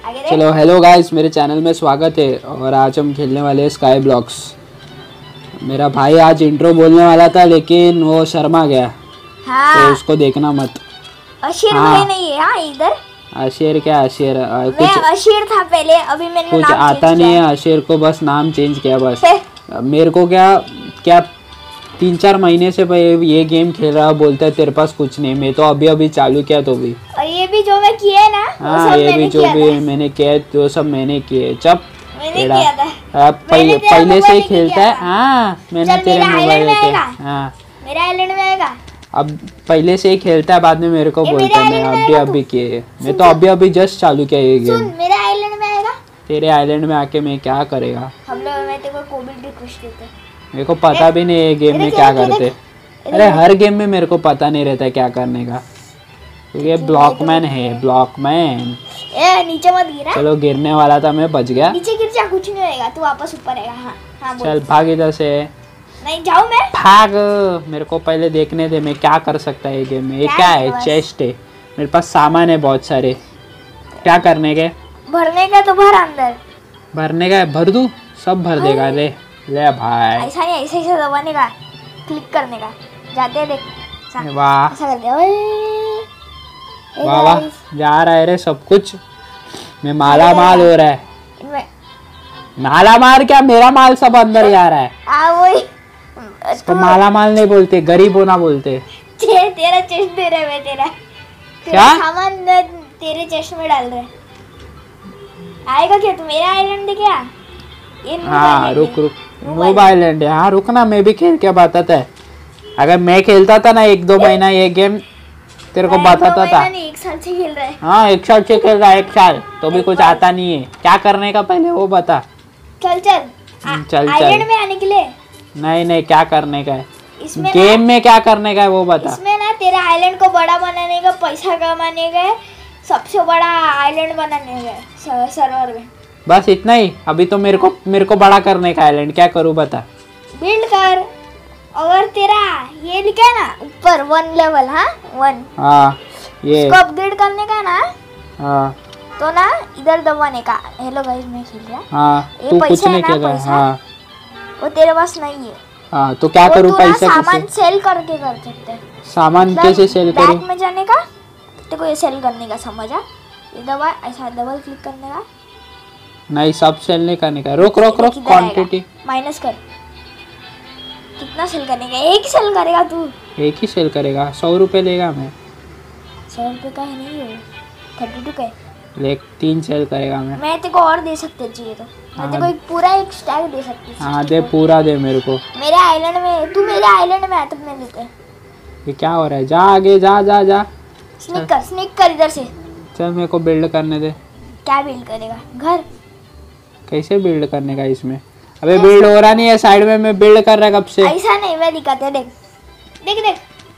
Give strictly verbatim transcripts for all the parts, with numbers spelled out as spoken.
चलो hello guys, मेरे channel में स्वागत है और आज हम खेलने वाले हैं स्काई ब्लॉक्स। मेरा भाई आज इंट्रो बोलने वाला था लेकिन वो शर्मा गया। हाँ। तो उसको देखना मत। अशीर हाँ। भाई नहीं है हाँ इधर। अशीर क्या अशीर? कुछ मैं अशीर था पहले, अभी मैंने कुछ नाम आता नहीं है अशीर को, बस नाम चेंज किया बस। मेरे को क्या क्या तीन चार महीने से ये गेम खेल रहा बोलता है तेरे पास कुछ नहीं। मैं तो अभी अभी चालू किया तो भी। और ये भी जो मैं किया है ना हाँ, सब ये मैंने भी जो किया भी मैंने किया तो सब मैंने किए। जब मैंने किया था पहले पहले से ही खेलता है। हाँ मैंने तेरे मोबाइल में किया। हाँ मेरा आइलैंड में आएगा। अब पहले से ही खेलता है, बाद में मेरे को बोलता है मैं अभी अभी किए। मैं तो अभी अभी जस्ट चालू किया ये गेम। मेरे आइलैंड में आएगा। तेरे आइलैंड में आके मैं क्या करेगा? हम लोग मैं तेरे को कोबिल रिक्वेस्ट देते। मेरे को पता भी नहीं है गेम में क्या करते। अरे हर गेम में मेरे को पता नहीं रहता क्या करने का, क्योंकि ये ब्लॉकमैन है। ब्लॉकमैन ए नीचे मत गिरा। चलो गिरने वाला था मैं, बच गया। नीचे गिर जा, कुछ नहीं होएगा, तू वापस ऊपर आएगा। हाँ हाँ चल भाग इधर से। नहीं जाऊँ मैं? भाग, मेरे को पहले देखने दे मैं क्या कर सकता है ये गेम में। ये क्या है? चेस्ट है मेरे पास, सामान है बहुत सारे। क्या करने के? भरने का तो भर, अंदर भरने का भर दूँ? सब भर देगा। ले ले भाई। ऐसा नहीं, ऐसे ऐसे दबाने का, क्लिक करने का। जाते देख। वाह ऐसा कर दे। वाह वाह, जा रहा है रे सब कुछ। मैं माला माल हो रहा है। माला माल क्या, मेरा माल सब अंदर जा रहा है। आ वही तो माला माल नहीं बोलते, गरीब होना बोलते। तेरा चेस्ट दे रहे मैं तेरा क्या सामान तेरे चेस्ट में डाल रहे। आएगा क्या तू? मेरा आइलैंड देखे आ? ये हाँ रुक रुक, नूब आइलैंड है। हाँ रुकना, मैं भी खेल के बताता है। अगर मैं खेलता था ना एक दो महीना ये गेम, तेरे को बताता था। एक साल से खेल रहा है। हाँ एक साल से खेल रहा है, एक साल तो भी कुछ आता नहीं है। क्या करने का पहले वो बता। चल चल चल आइलैंड में आने के लिए। नहीं नहीं, क्या करने का है इसमें? गेम में क्या करने का है वो बता। इसमें ना तेरा आइलैंड को बड़ा बनाने का, पैसा कमाने का, सबसे बड़ा आइलैंड बनाने का सर्वर में। बस इतना ही? अभी तो मेरे को मेरे को बड़ा करने का आइलैंड। क्या करूँ बता। बिल्ड कर। अगर तेरा ये लिखा है ना ऊपर वन लेवल, हाँ वन, हाँ ये इसको अपग्रेड करने का ना, हाँ तो ना इधर दबाने का। हेलो गाइस, मैं खेल रहा। हाँ ये तू पैसा कुछ नहीं है ना, खेल रहा। हाँ वो तेरे पास नहीं है। हाँ तो क्या करूँ? पैसा सामान कैसे सेल करके कर सकते हैं। सामान कैसे सेल करूँ? बैक में जाने का, तेरे को ये सेल करने का, समझा? ये दबा, ऐसा डबल क्लिक करने का। नहीं सब सेल नहीं करने का। रुक रुक रुक, क्वांटिटी माइनस कर। कितना सेल करने का? एक ही सेल करेगा तू? एक ही सेल करेगा। सौ रुपए लेगा मैं। सौ रुपये का है नहीं है, थर्टी टू का है। ले तीन सेल करेगा मैं। मैं तेरे को और दे सकते चाहिए तो मैं तेरे को एक पूरा एक स्टैक दे सकती। हाँ दे, पूरा दे मेरे को। मेरे आइलैंड में तू मेरे आइलैंड में आ तब मैं देते। ये क्या हो रहा है? जा आगे जा जा जा। स्निक कर, स्निक कर इधर से। चल मेरे को बिल्ड करने दे। क्या बिल्ड करेगा? घर कैसे बिल्ड करने का इसमें? अबे बिल्ड हो रहा नहीं है साइड में, मैं बिल्ड कर रहा कब से। ऐसा नहीं, मैं दिखाते। देख देख देख,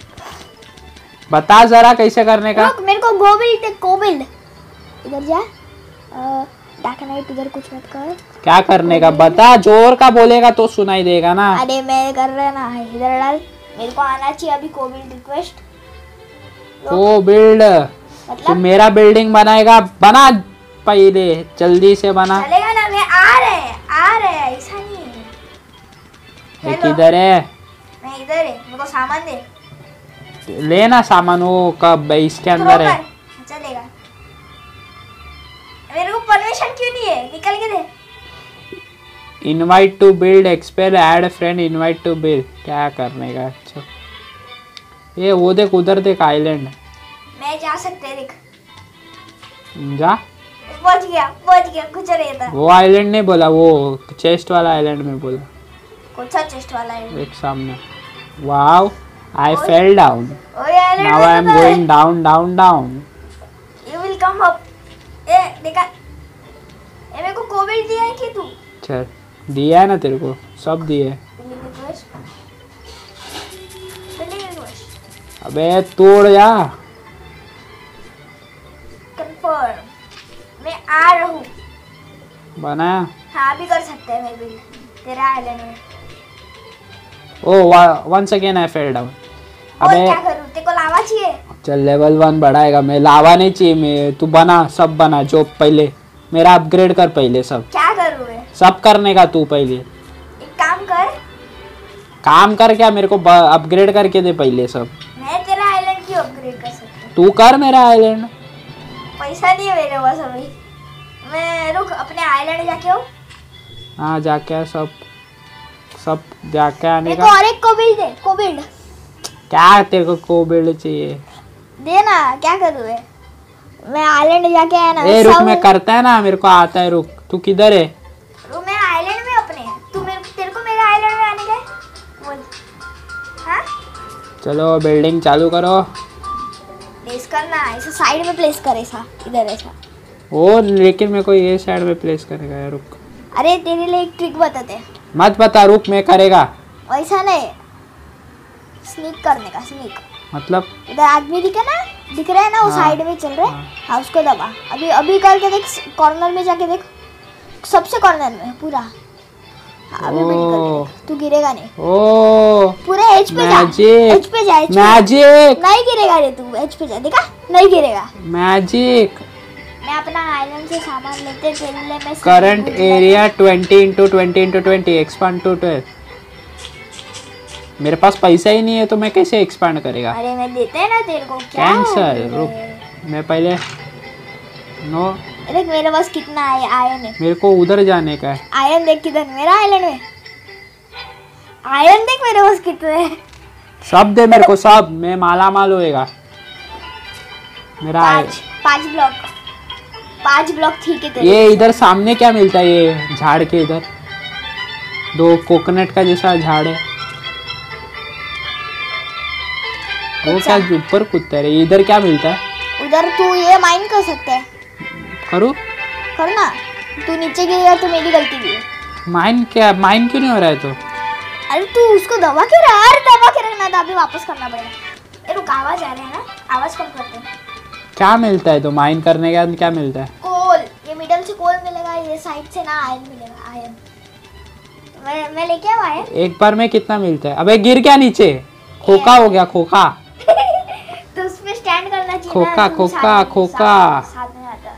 बता जरा कैसे करने का। रुक, मेरे को गो बिल्ड दे, गो बिल्ड। इधर जा, डार्क नाइट इधर कुछ मत कर। क्या करने का बता, जोर का बोलेगा तो सुनाई देगा ना। अरे मैं कर रहा ना, इधर डाल। मेरे को आना चाहिए अभी को बिल्ड रिक्वेस्ट। को बिल्ड मतलब तू मेरा बिल्डिंग बनाएगा? बना पहले, जल्दी से बना। चलेगा ना, मैं आ रहे आ रहे ऐसा नहीं है। ये किधर है? मैं इधर है, मेरे को सामान दे। लेना सामान, वो कब इसके अंदर है? चलेगा। मेरे को परमिशन क्यों नहीं है? निकल के दे। Invite to build, expel, add friend, invite to build. क्या करने का? अच्छा ये वो देख, उधर देख आइलैंड। मैं जा सकते देख। जा, पहुंच गया पहुंच गया। कुछ नहीं था। वो आइलैंड नहीं बोला, वो चेस्ट वाला आइलैंड में बोला। कौन सा चेस्ट वाला है? एक सामने। Wow, I fell down. Now I am है। Going down down down. You will come up. ए देखा, ए मेरे को कोविड दिया है कि तू? चल दिया है ना तेरे को, सब दिए। अबे तोड़ जा। कंफर्म, मैं आ रहा हूँ। बना? हाँ भी कर सकते हैं मैं बिल्ड तेरा आइलैंड में। Oh once again I fell down. अबे क्या करूँ? तेरे को लावा चाहिए? चल लेवल वन बढ़ाएगा मैं। लावा नहीं चाहिए मैं, तू बना, सब बना जो पहले। मेरा अपग्रेड कर पहले सब। क्या करूँ मैं? सब करने का तू पहले। एक काम कर। काम कर क्या, मेरे को अपग्रेड करके दे पहले सब। मैं तेरा आइलैंड क्यों अपग्रेड कर सकता हूँ? तू कर मेरा आइलैंड। पैसा नहीं है मेरे पास अभी। मैं रुक अपने आइलैंड जाके हूँ। हाँ जाके सब सब जाके आने मेरे का। को और एक कोबिल्ड दे, कोबिल्ड। क्या तेरे को कोबिल्ड चाहिए? दे ना, क्या करूँ मैं? मैं आइलैंड जाके आया ना। ए रुक, मैं करता है ना, मेरे को आता है। रुक, तू किधर है? रुक, मैं आइलैंड में अपने। तू मेरे तेरे को मेरे आइलैंड में आने का है? बोल। हाँ? चलो बिल्डिंग चालू करो। प्लेस करना ऐसा साइड में प्लेस कर, ऐसा इधर ऐसा। ओ लेकिन मेरे को ये साइड में प्लेस करेगा यार। रुक, अरे तेरे लिए एक ट्रिक बताते। मत बता, रुक मैं करेगा। वैसा नहीं, स्नीक करने का। स्नीक मतलब इधर आदमी दिखे ना, दिख रहा है ना, वो हाँ, साइड में चल रहे। हाँ। हाँ उसको दबा। अभी अभी करके देख, कॉर्नर में जाके देख, सबसे कॉर्नर में पूरा। हाँ, अभी बिल्ड कर दे, तू गिरेगा नहीं। ओ पूरे एज पे जा, एज पे जा, एज पे मैजिक। नहीं गिरेगा रे, तू एज पे जा, देखा नहीं गिरेगा। मैजिक। मैं अपना आइलैंड से सामान लेते तेरे लिए मैं current area twenty into twenty into twenty expand to twelve. मेरे पास पैसा ही नहीं है तो मैं कैसे एक्सपांड करेगा? अरे मैं देते हैं ना तेरे को। क्या कैंसर। रुक, मैं पहले नो। देख मेरे पास कितना है आयरन है। मेरे को उधर जाने का है। आयरन देख किधर, मेरा आइलैंड में। आयरन देख मेरे पास कितने है। सब दे मेरे को, सब। मैं माला माल होएगा मेरा। पाँच पाँच ब्लॉक, पाँच ब्लॉक ठीक है तेरे। ये इधर सामने क्या मिलता है? ये झाड़ के इधर दो कोकोनट का जैसा झाड़ है, वो क्या ऊपर कूदता है? इधर क्या मिलता है? उधर तू ये माइन कर सकते है। करूँ? करना। तू नीचे गिरेगा तो मेरी गलती भी है। माइन क्या, माइन क्यों नहीं हो रहा है? तो अरे तू उसको दबा के रहा, अरे दबा के रखना था, अभी वापस करना पड़ेगा। ये रुक, आवाज आ रहा है ना, आवाज कम करते हैं। क्या मिलता है तो माइन करने के बाद क्या मिलता है? कोल। ये मिडल से कोल मिलेगा, ये साइड से ना आयरन मिलेगा। आयरन मैं मैं लेके आया है। एक बार में कितना मिलता है? अबे गिर क्या नीचे? खोखा हो गया, खोखा। तो उसमें स्टैंड करना चाहिए। खोखा खोखा खोखा। साथ में आता।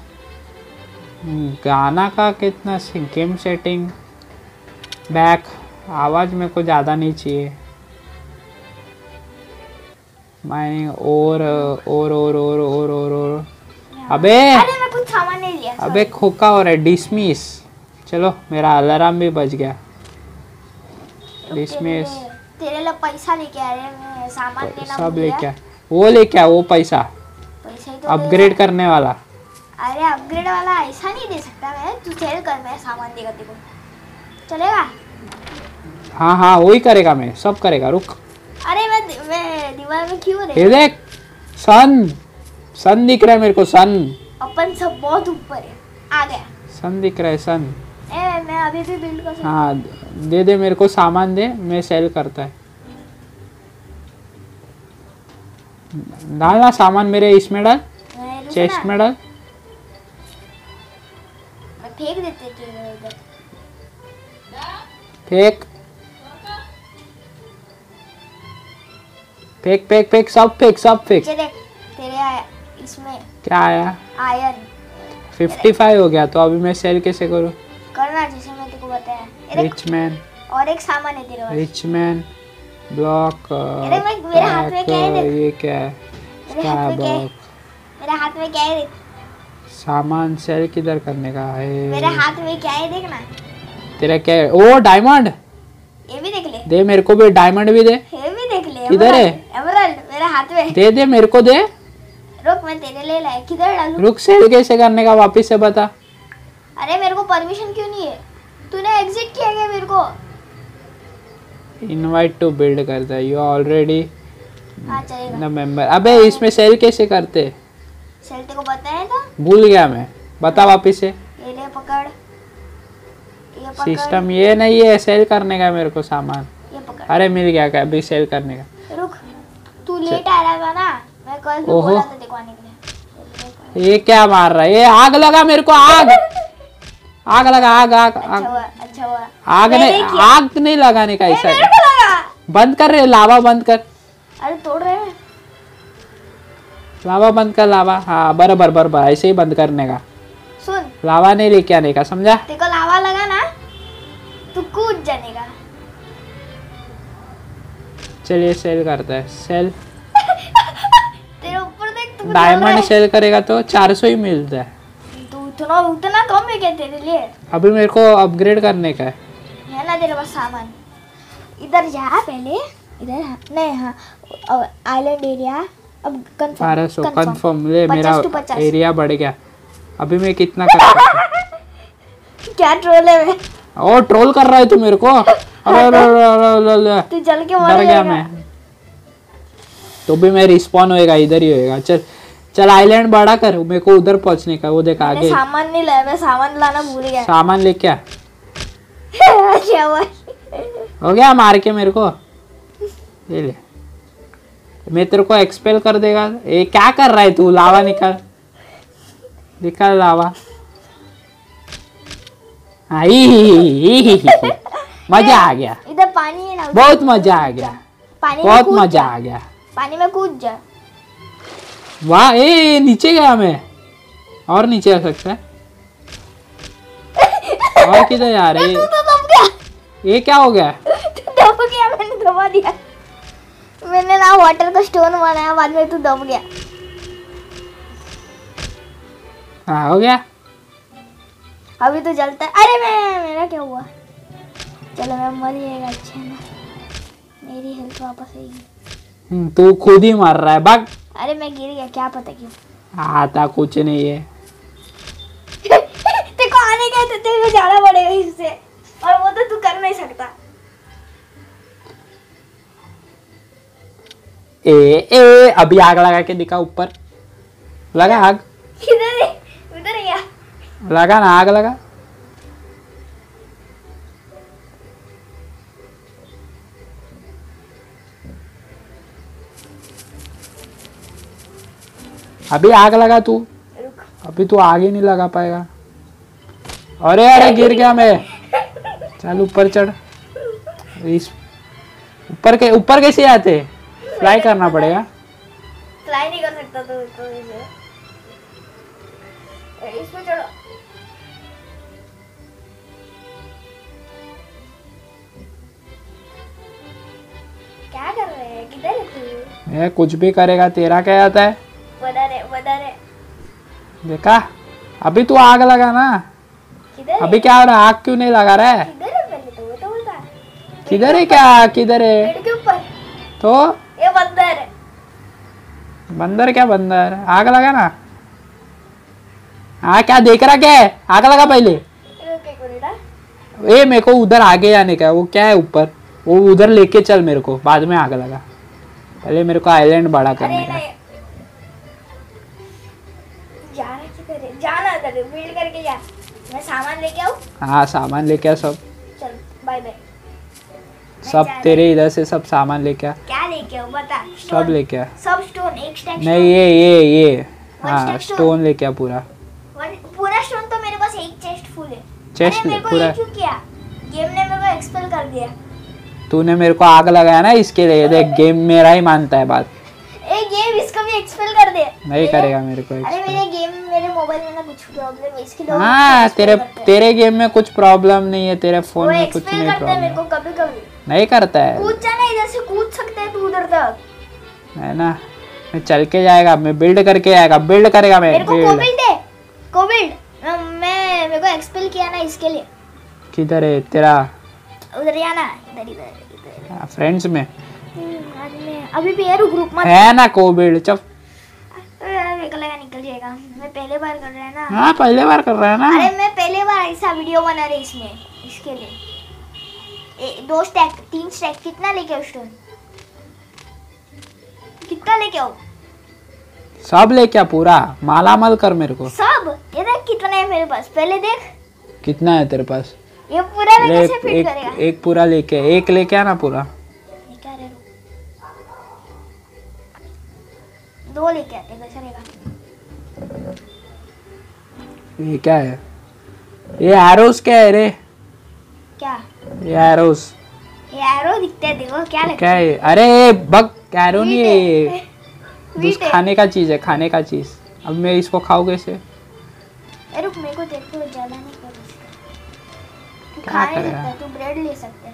गाना का कितना गेम सेटिंग बैक, आवाज मेरे को ज्यादा नहीं चाहिए। माइनिंग और और और और और और और अबे अरे मैं कुछ सामान नहीं लिया। अबे खोखा हो रहा है। डिसमिस। चलो मेरा अलार्म भी बज गया। डिसमिस। तेरे लिए पैसा लेके आ रहे हैं, मैं सामान लेना सब भूल गया। लेके आ, वो लेके आ, वो पैसा पैसा ही तो अपग्रेड करने वाला। अरे अपग्रेड वाला ऐसा नहीं दे सकता मैं। तू सेल कर, मैं सामान देगा तेरे को, चलेगा? हाँ हाँ वही करेगा, मैं सब करेगा। रुक, अरे मैं मैं दीवार में क्यों रहे? ये देख, सन सन दिख रहा है मेरे को। सन अपन सब बहुत ऊपर है। आ गया सन दिख रहा है। सन ए, मैं अभी भी बिल्ड कर सकता हूं। हाँ दे दे मेरे को सामान दे, मैं सेल करता है। डालना सामान मेरे इसमें डाल, मैं रुक चेस्ट ना, में डाल। मैं फेंक देते तेरे उधर। फेंक फेंक फेंक फेंक सब फेंक सब फेंक। नीचे देख, तेरे आया इसमें क्या आया? आयरन फिफ्टी फाइव हो गया। तो अभी मैं सेल कैसे करूँ? करना जैसे मैं तेरे को बताया। ये देख, रिच मैन, और एक सामान है तेरे पास। Rich man block. अरे मैं मेरे हाथ में क्या है देख। ये क्या है? मेरे हाथ में क्या है? ब्लॉक मेरे हाथ में क्या है देख। सामान सेल किधर करने का है? मेरे हाथ में क्या है देखना। तेरा क्या है? Oh diamond. ये भी देख ले। दे मेरे को भी डायमंड भी दे। ये भी देख ले। किधर है? एमराल्ड मेरे हाथ में। दे दे मेरे को दे। रुक, मैं तेरे ले लाया। किधर डालूं? रुक, सेल कैसे करने का वापस से बता। अरे मेरे को परमिशन क्यों नहीं है? तूने एग्जिट किया क्या मेरे को? इनवाइट टू बिल्ड करता है। यू ऑलरेडी हाँ चलेगा। The member. अबे इसमें सेल कैसे करते? सेल तेरे को बताया था। भूल गया मैं, बता वापस से। ये ले पकड़, ये पकड़, सिस्टम ये नहीं है सेल करने का मेरे को सामान। ये पकड़। अरे मिल गया क्या अभी सेल करने का? रुक, तू लेट आ रहा था ना, मैं कल भी ओहो। बोला था देखो आने के लिए। ये क्या मार रहा है? ये आग लगा मेरे को, आग आग लगा, आग आग अच्छा आग हुआ, अच्छा हुआ। आग मैंने नहीं, किया। आग नहीं लगाने का ए, ऐसा मेरे है। को लगा। बंद कर रहे, लावा बंद कर, अरे तोड़ रहे हैं। लावा बंद कर, लावा। हाँ बराबर बराबर ऐसे ही बंद करने का। सुन, लावा नहीं लेके आने का, समझा? तेरे को लावा लगा ना तू कूद जाने का। चलिए सेल करता है, सेल। तेरे ऊपर देख, तू डायमंड सेल करेगा तो चार सौ ही मिलता है। तू उतना उतना कम है क्या तेरे लिए? अभी मेरे को अपग्रेड करने का है। है ना तेरे पास सामान? इधर जा पहले, इधर हाँ, नहीं हाँ आइलैंड एरिया। अब कंफर्म बारह सौ कंफर्म ले, मेरा पचास टू पचास। एरिया बढ़ गया। अभी मैं कितना कर सकता हूँ? क्या ट्रोल है मैं? ओ ट्रोल कर रहा है तू मेरे को? अरे अरे अरे अरे अरे, तू जल के मर डर गया जाएगा। मैं। तो भी मैं रिस्पॉन होएगा, इधर ही होएगा। चल चल आइलैंड बड़ा कर, मेरे को उधर पहुंचने का। वो देख मैंने आगे सामान नहीं लाया, मैं सामान लाना भूल गया। सामान लेके आ। क्या हुआ? हो गया मार के मेरे को, ये ले। मैं तेरे को एक्सपेल कर देगा। ए क्या कर रहा है तू? लावा निकाल, निकाल लावा। आई मजा आ गया, इधर पानी है ना, बहुत मजा आ गया, पानी में बहुत कूद मजा जा। आ गया। पानी में कूद जा। वाह, ए नीचे गया मैं, और नीचे आ सकता है। और किधर जा रहे? तू तो दब गया। ये क्या हो गया? तू दब गया, मैंने दबा दिया। मैंने ना वाटर का स्टोन बनाया, बाद में तू दब गया। हाँ हो गया। अभी तो जलता है। अरे मैं मेरा क्या हुआ? चलो मैं मर जाएगा, अच्छा है ना, मेरी हेल्थ वापस आएगी। हम्म, तू खुद ही मार रहा है, भाग। अरे मैं गिर गया, क्या पता क्यों। आता कुछ नहीं है। तेरे को आने का तो तेरे को जाना पड़ेगा इससे, और वो तो तू कर नहीं सकता। ए ए अभी आग लगा के दिखा ऊपर, लगा आग, किधर है? उधर है क्या? लगा ना आग लगा। अभी आग लगा तू, रुक। अभी तू आग ही नहीं लगा पाएगा। अरे अरे गिर गया मैं। चल ऊपर चढ़। इस ऊपर के ऊपर कैसे आते? फ्लाई करना पड़ेगा। फ्लाई नहीं कर सकता तो, तो इसे इसमें चढ़ो। क्या कर रहे हैं? किधर है तू? ये कुछ भी करेगा, तेरा क्या आता है? उधर है, उधर है। देखा, अभी तू आग लगा ना। किधर है? अभी क्या हो रहा है? आग क्यों नहीं लगा रहा है? किधर है पहले तो वो तो बता। किधर है? क्या किधर है? पेड़ के ऊपर। तो ये बंदर है। बंदर क्या बंदर? आग लगा ना। हाँ क्या देख रहा क्या है? आग लगा पहले। रुक एक मिनट। ए मेरे को उधर आगे जाने का है। वो क्या है ऊपर? वो उधर लेके चल मेरे को, बाद में आग लगा। पहले मेरे को आइलैंड बड़ा अरे करने का। नहीं, जाना किधर है? जाना उधर, बिल्ड करके जा। मैं सामान लेके आऊँ? हाँ सामान लेके आ सब, चल बाय बाय। सब तेरे इधर से सब सामान लेके आ। क्या लेके आऊँ बता? सब लेके आ। सब स्टोन, एक स्टैक नहीं ये ये ये हाँ stack stone? स्टोन लेके आ पूरा। पूरा स्टोन तो मेरे पास एक चेस्ट फुल है। चेस्ट अरे मेरे को पूरा। ये क्यों किया? गेम ने मेरे को एक्सपेल कर दिया। तूने मेरे को आग लगाया ना, इसके लिए देख गेम मेरा ही मानता है बात। ए गेम इसको भी एक्सपेल कर दे। नहीं मेरे- करेगा मेरे को अरे expel। मेरे गेम मेरे मोबाइल में ना कुछ प्रॉब्लम है, इसके लिए वो हाँ expel तेरे करते हैं। तेरे गेम में कुछ प्रॉब्लम नहीं है, तेरे वो फोन में कुछ एक्सपेल नहीं करते हैं मेरे प्रॉब्लम। को कभी कभी। नहीं करता है, कूद जाना, इधर से कूद सकते हैं तू उधर तक। है ना। मैं चल के जाएगा, मैं बिल्ड करके आएगा, बिल्ड करेगा मैं मेरे को build। कोबिल्ड दे, कोबिल्ड। मैं मेरे को एक्सपेल किया ना इसके लिए। किधर है तेरा? उधर जाना, इधर इधर इधर। फ्रेंड्स में हम्म, आज मैं अभी भी यार ग्रुप मत। है ना को बिल्ड। चुप। मेरे को लगा निकल जाएगा, मैं पहले बार कर रहा है ना। हाँ पहले बार कर रहा है ना। अरे मैं पहले बार ऐसा वीडियो बना रही इसमें, इसके लिए। ए, दो स्टैक, तीन स्टैक, कितना लेके आओ स्टोन? कितना लेके आओ? सब लेके आ पूरा, मालामाल कर मेरे को। सब? ये देख कितना है मेरे पास, पहले देख। कितना है तेरे पास? ये पूरा मैं ले, कैसे एक, फिट एक, करेगा? एक पूरा लेके एक लेके आना पूरा। ये क्या रे? दो लेके आते हैं, चलेगा? ये क्या है? ये एरोस क्या है रे? क्या? ये एरोस ये एरो दिखते हैं, देखो क्या लगता क्या है? अरे बग एरो नहीं है ये, है? दूस खाने का चीज है, खाने का चीज। अब मैं इसको खाऊं कैसे? रुक, मेरे को देखो जला नहीं कर उसका। तू क्या खा नहीं करेगा? सकता, तू ब्रेड ले सकता है।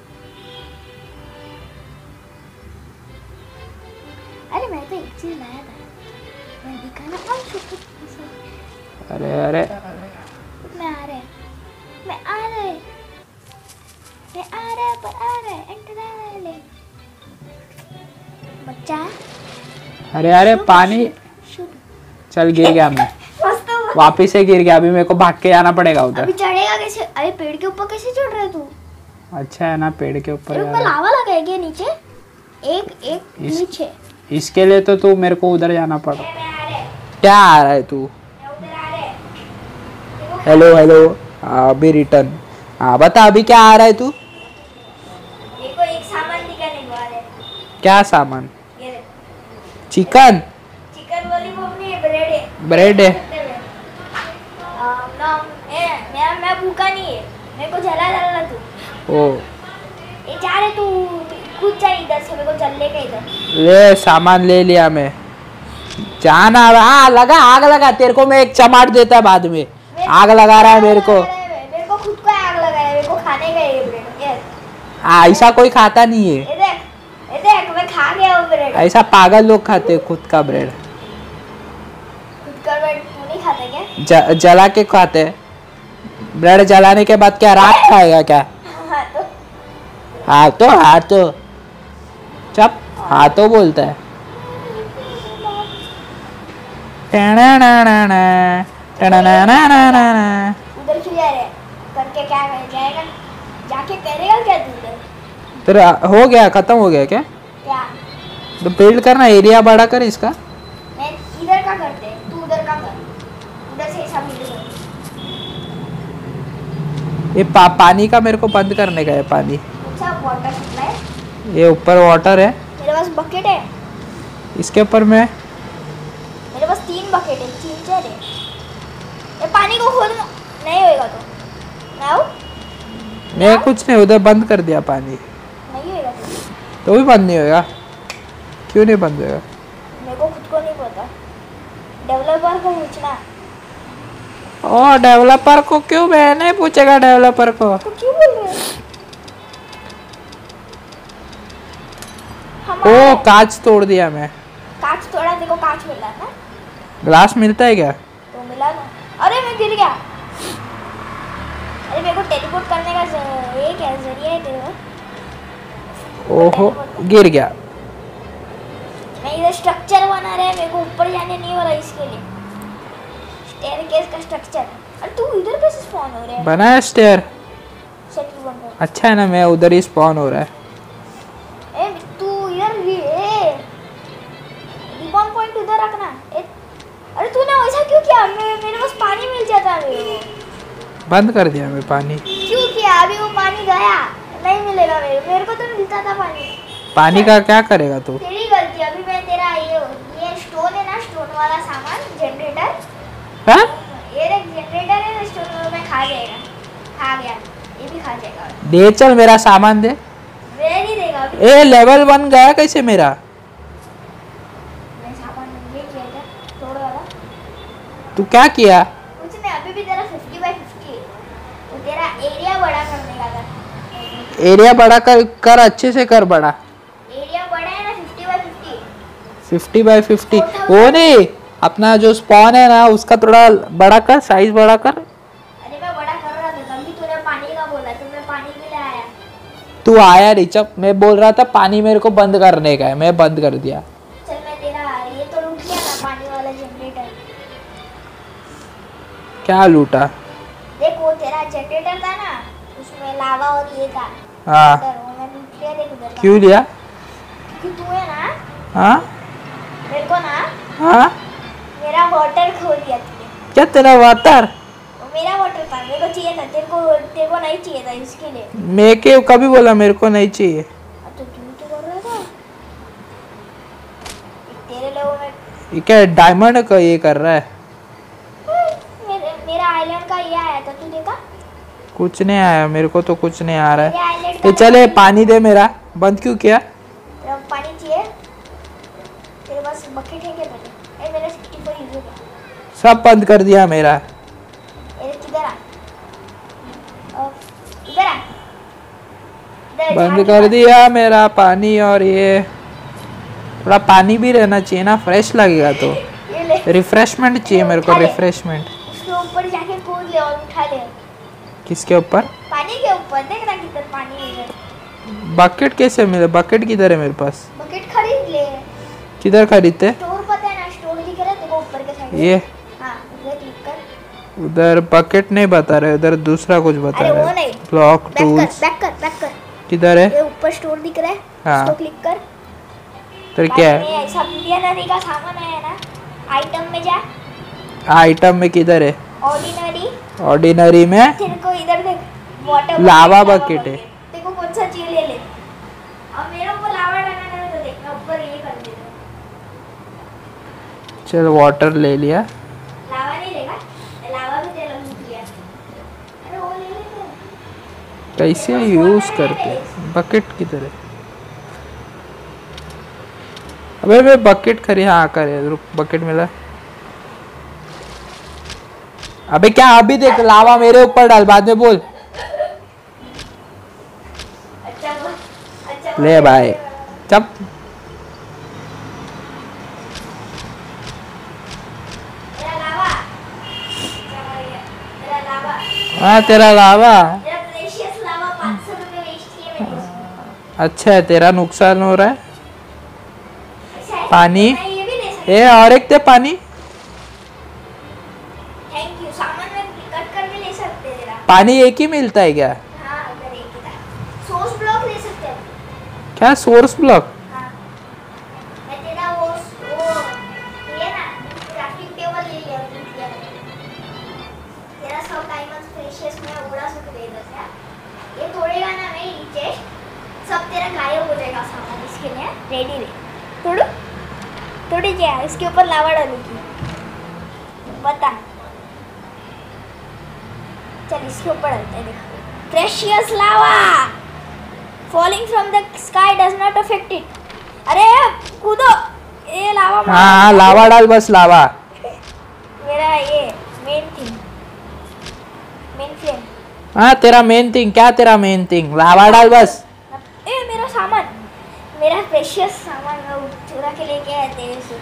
अरे मैं तो एक चीज लाया था, मैं दिखाना अब शुक्र। अरे अरे अरे मैं आ रहा है, मैं आ रहा है, मैं आ रहा है, पर आ रहा है, एंटर आ रहा है। बच्चा अरे अरे पानी शुभ चल गिर गया मैं, मस्त हुआ। वापिस से गिर गया। अभी मेरे को भाग के जाना पड़ेगा अभी उधर। चढ़ेगा कैसे? अरे पेड़ के ऊपर कैसे चढ़ रहा है तू? अच्छा है ना, पेड़ के ऊपर तेरे जा ऊपर रहा है। लावा लगा है क्या नीचे? एक एक इस- नीचे। इसके लिए तो तू मेरे को उधर जाना पड़ा। मैं आ रहा है, क्या आ रहा है तू? मैं उधर आ रहा है। देखो हेलो हेलो, हाँ अभी रिटर्न। हाँ बता अभी क्या आ रहा है तू? देखो एक सामान दिखाने को आ रहा है। क्या सामान? ये देख, चिकन चिकन लॉलीपॉप नहीं है, ब्रेड है। ब्रेड है। आ, ना ए, मैं मैं भूखा नहीं है, मेरे को जला डालना तू। ओ ये जा रहे तू, कूद जा इधर से, मेरे को चलने का इधर। ले सामान ले लिया मैं। जाना हाँ लगा, आग लगा। तेरे को मैं एक चमाट देता बाद में। आग लगा रहा है मेरे को। मेरे को खुद को आग लगा है, मेरे को खाने का है ये ब्रेड। ये हाँ ऐसा कोई खाता नहीं है। ये देख, ये देख, मैं खा गया वो ब्रेड। ऐसा पागल लोग खाते हैं खुद का ब्रेड। खुद का ब्रेड तू नहीं खाता क्या? ज, जला के खाते हैं ब्रेड। जलाने के बाद क्या रात खाएगा क्या? हाँ तो हाँ तो हाँ तो चप हाँ तो बोलता है। टनानानाना, टनानानाना। उधर क्यों जा रहे हैं? करके क्या कर जाएगा? जाके करेगा क्या तू उधर? तेरा हो गया, खत्म हो गया क्या? क्या? तो बिल्ड करना, एरिया बड़ा कर इसका। मैं इधर का करते हैं, तू उधर का कर। उधर से ऐसा बिल्ड कर। ये पा, पानी का मेरे को बंद करने का है। पानी अच्छा वाटर सप्लाई। ये ऊपर वाटर है, मेरे पास बकेट है, इसके ऊपर मैं मेरे पास तीन बकेट है, तीन चार है। ये पानी को खोद नहीं होएगा तो मैं आऊँ? मैं कुछ नहीं, उधर बंद कर दिया पानी। नहीं होएगा तो तो भी बंद नहीं होगा। क्यों नहीं बंद होगा? मेरे को खुद को नहीं पता, डेवलपर को पूछना। ओ डेवलपर को क्यों? मैं नहीं पूछेगा डेवलपर को। तो क्यों बोल रहे हो? ओ हमारा कांच तोड़ दिया मैं। कांच तोड़ा, देखो कांच मिला ना, ग्लास मिलता है क्या? तो मिला ना। अरे मैं गिर गया। अरे मेरे को टेलीपोर्ट करने का ज- ये क्या जरिया है तेरे को? ओहो गिर गया। मैं इधर स्ट्रक्चर बना रहा है, मेरे को ऊपर जाने नहीं हो रहा इसके लिए। स्टेयरकेस का स्ट्रक्चर। अरे तू इधर कैसे स्पॉन हो रहा है? बना है स्टेयर। सेटल बन रहा अच्छा है ना, मैं उधर ही स्पॉन हो रहा है। है। ए तू इधर ये रिबॉन पॉइंट उधर रखना। ए, अरे तूने वैसा क्यों किया? मे, मेरे पास पानी मिल जाता मेरे को। बंद कर दिया मैं पानी। क्यों किया? अभी वो पानी गया, नहीं मिलेगा मेरे मेरे को तो मिलता था पानी। पानी का क्या करेगा तू? तेरी गलती। अभी मैं तेरा ये ये स्टोन है ना, स्टोन वाला सामान, जनरेटर। हाँ? ये देख जनरेटर है ना, स्टोन वाला में खा जाएगा। खा गया, ये भी खा जाएगा। दे चल मेरा सामान दे। मेरे नहीं देगा अभी। ए लेवल वन गया कैसे मेरा? मैं सामान ये किया था, तोड़ वाला। तू क्या किया? कुछ नहीं, अभी भी तेरा फिफ्टी बाई फिफ्टी है, तो तेरा एरिया बड़ा करने का था। एरिया बड़ा कर कर अच्छे से कर बड़ा। एरिया बड़ा है ना, fifty by fifty. Fifty by fifty वो नहीं, अपना जो स्पॉन है ना उसका थोड़ा बड़ा कर, साइज बड़ा कर। अरे मैं बड़ा कर रहा था, तभी तूने पानी का बोला, तो मैं पानी के लिए आया। तू आया रिचप, मैं बोल रहा था पानी मेरे को बंद करने का है, मैं बंद कर दिया। चल मैं तेरा ये तो लूट लिया ना, पानी वाला जनरेटर। क्या लूटा? देख वो तेरा जनरेटर था ना, उसमें लावा और ये था। हाँ उधर वो मैं लूट लिया, देख उधर का। क्यों लिया? क्योंकि तू है ना, हाँ मेरे को ना हाँ मेरा वाटर खो दिया तूने। क्या तेरा वाटर? वो मेरा वाटर था, मेरे को चाहिए था, तेरे को तेरे को नहीं चाहिए था, इसके लिए। मैं के कभी बोला मेरे को नहीं चाहिए? अब तो तू तो कर रहा था। तेरे लोगों में ये क्या डायमंड का ये कर रहा है? मेरे मेरा आइलैंड का ये आया था, तू देखा? कुछ नहीं आया मेरे को, तो कुछ नहीं आ रहा मेरे है। आइलैंड तो का चले पानी दे मेरा। बंद क्यों किया? तेरा पानी चाहिए? तेरे पास बकेट है क्या? पहले ए मेरा सिक्सटी फोर यूज हो गया। सब बंद कर दिया मेरा। मेरे इधर आ अ, इधर आ इधर बंद झाड़ कर के दिया मेरा पानी। और ये थोड़ा पानी भी रहना चाहिए ना, फ्रेश लगेगा। तो पास। ये ले रिफ्रेशमेंट चाहिए मेरे को, उठा ले। रिफ्रेशमेंट। उसके ऊपर जाके कूद ले और उठा ले किसके ऊपर? पानी के ऊपर। देख ना कितना पानी है इधर। बकेट कैसे मिले? बकेट किधर है मेरे पास? बकेट खरीद ले। किधर खरीदते? स्टोर पता है ना, स्टोर लिख रहा है देखो ऊपर के साइड। ये हाँ उधर क्लिक कर। उधर बकेट नहीं बता रहे, उधर दूसरा कुछ बता अरे वो रहे। नहीं, ब्लॉक बैक कर टूल्स बैक कर बैक कर। किधर है? ये ऊपर स्टोर दिख रहा है, हाँ। उसको क्लिक कर। फिर क्या बाद है? में सब इंडियनरी का सामान है ना, आइटम में जा। आइटम में किधर है? ऑर्डिनरी। ऑर्डिनरी में तेरे को इधर देख, वाटर लावा बकेट है। देखो कौन सा चाहिए ले ले। अब मेरे ऊपर लावा डालना है तो देखना ऊपर ये कर दे। चल वाटर ले लिया। लावा नहीं लेगा, लावा भी तेरा लूट लिया। अरे वो ले ले। कैसे यूज करते? बकेट किधर है? अबे मैं बकेट खरी। हाँ करे, रुक, बकेट मिला। अबे क्या अभी देख, लावा मेरे ऊपर डाल, बाद में बोल। अच्छा वो अच्छा ले भाई चप। तेरा लावा तेरा लावा हाँ तेरा लावा। तेरा प्रेशियस लावा पाँच सौ रुपये वेस्ट किए मैंने उसमें। अच्छा है, तेरा नुकसान हो रहा है। अच्छा है, पानी मैं ये भी ले सकती ए और एक ते पानी। Thank you. सामान में कट करके ले सकते हैं तेरा। पानी एक ही मिलता है क्या? हाँ अगर एक ही था। सोर्स ब्लॉक ले सकते हैं। क्या सोर्स ब्लॉक? हाँ मैं तेरा वो वो ये ना क्राफ्टिंग टेबल ले लिया लूट लिया मैंने। तेरा सब डायमंड्स प्रेशियस में उड़ा सकते दे दस यार। ये तोड़ेगा ना मैं ये चेस्ट, सब तेरा गायब हो जाएगा सामान। इसके लिए रेडी ले। तोड़ो तोड़ी क्या, इसके ऊपर लावा डालूंगी बता। चल इसके ऊपर डालते हैं। देखो precious lava falling from the sky does not affect it. अरे कूदो, ये लावा मार- हाँ हाँ लावा डाल, बस लावा। मेरा ये मेन थिंग, मेन फ्लेम। हाँ तेरा मेन थिंग। क्या तेरा मेन थिंग? लावा डाल बस। ए मेरा सामान, मेरा प्रेशियस सामान मैं चुरा के लेके आया तेरे से।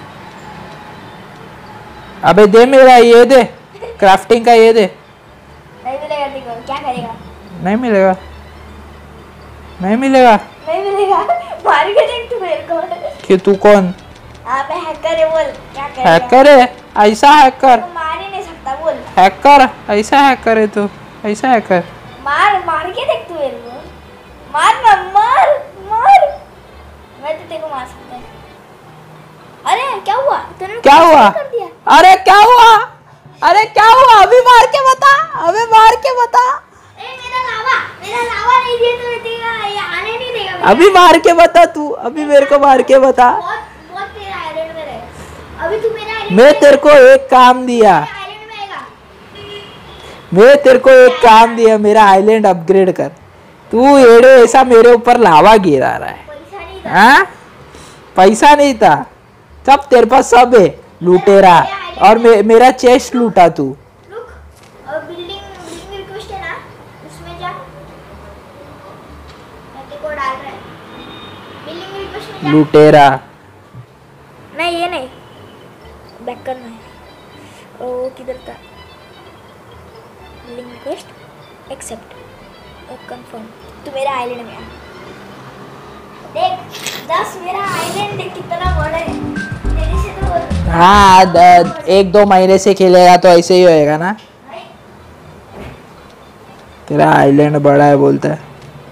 अबे दे मेरा ये दे, क्राफ्टिंग का ये दे। नहीं मिलेगा देखो, क्या करेगा? नहीं मिलेगा, नहीं मिलेगा। नहीं मिलेगा। मार के देख तू मेरे को। कि तू कौन? हाँ मैं हैकर है, बोल क्या करेगा? हैकर है? ऐसा हैकर? तू मार ही नहीं सकता, बोल। हैकर ऐसा हैकर है तू? ऐसा हैकर? मार मार के देख तू मेरे को। मार ना, मार मार। मैं तो तेरे को मार सकता है। अरे क्या हुआ? तूने क्या कुछ हुआ? कर दिया। अरे क्या हुआ? अरे क्या हुआ? अभी मार के बता, अबे मार के बता। ए मेरा लावा, मेरा लावा नहीं दिया तो देगा, ये आने नहीं देगा मेरा। अभी मार के बता तू, अभी मेरे को मार के बता। बहुत बहुत तेरा आयरन में रहे। अभी तू मेरा आयरन मैं तेरे को एक काम दिया, आयरन में आएगा। मैं तेरे को एक काम दिया, मेरा आइलैंड अपग्रेड कर। तू एड़े ऐसा मेरे ऊपर लावा गिरा रहा है। पैसा नहीं था। हाँ पैसा नहीं था, सब तेरे पास सब है लूटेरा। और मे, मेरा चेस्ट लूटा तू। रुक, और बिल्डिंग बिल्डिंग रिक्वेस्ट है ना, उसमें जा। मैं तेरे को डाल रहा है बिल्डिंग रिक्वेस्ट में जा। लूटेरा। नहीं ये नहीं, बैक करना है। ओ किधर था? बिल्डिंग रिक्वेस्ट एक्सेप्ट और कंफर्म। तू मेरा आइलैंड में आ। देख दस मेरा आइलैंड देख कितना बड़ा है तेरे से तो। हाँ द- एक दो महीने से खेलेगा तो ऐसे ही होएगा ना। भाई, तेरा आइलैंड बड़ा है बोलता है।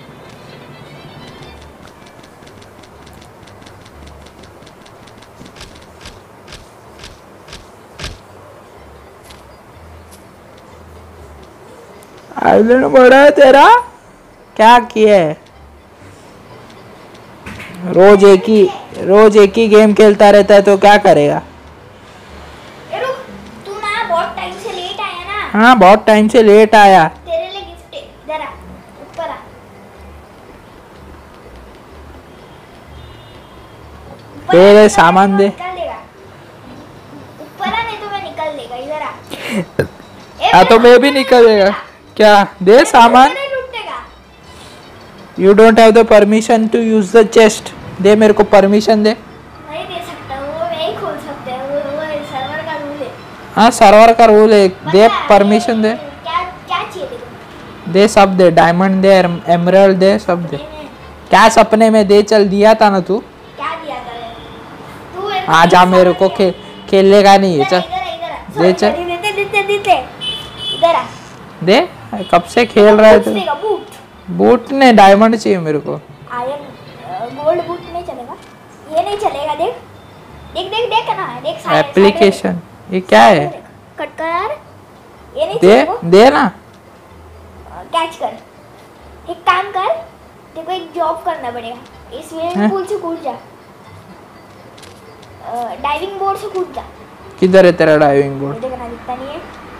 आइलैंड बड़ा है तेरा? क्या किया है? रोज एक ही रोज एक ही गेम खेलता रहता है तो क्या करेगा? ए रुक, तू ना बहुत टाइम से लेट आया ना। हाँ बहुत टाइम से लेट आया। तेरे लिए गिफ्ट है, इधर आ, ऊपर आ। ऊपर दे आ, दे, निकल सामान दे। निकल देगा। ऊपर आ नहीं तो मैं निकल देगा, इधर आ। ए हाँ तो मैं भी निकलेगा क्या? दे सामान। नहीं लूटेगा। You don't have the permission to use the chest. दे मेरे को परमिशन दे। नहीं दे सकता, वो नहीं खोल सकते, वो वो सर्वर का रूल है। हाँ सर्वर का रूल है। दे बता, परमिशन दे। क्या क्या चाहिए देखो? दे सब दे, डायमंड दे, एमराल्ड दे, सब दे। क्या सपने में दे? चल दिया था ना तू। क्या दिया था तू? मेरे को आ जा, नहीं मेरे को समझ खे, खेलने का नहीं है। इधर आ, चल इधर आ, इधर आ। दे Sorry, चल। sorry, देते देते देते इधर आ। दे, कब से खेल रहा है बूट तू? देगा, बूट। बूट ने डायमंड चाहिए मेरे को। आयरन गोल्ड बूट नहीं चलेगा, ये नहीं चलेगा। देख देख देख देख ना, देख साइड- एप्लीकेशन ये क्या साइड है? में देख। कट कर, ये नहीं दे चलेगा। दे ना। कैच कर। एक काम कर, देखो एक जॉब करना पड़ेगा। इस हैं? स्विमिंग पूल से कूद जा, डाइविंग बोर्ड से कूद जा। किधर है तेरा डाइविंग बोर्ड? देखना दिखता नहीं है।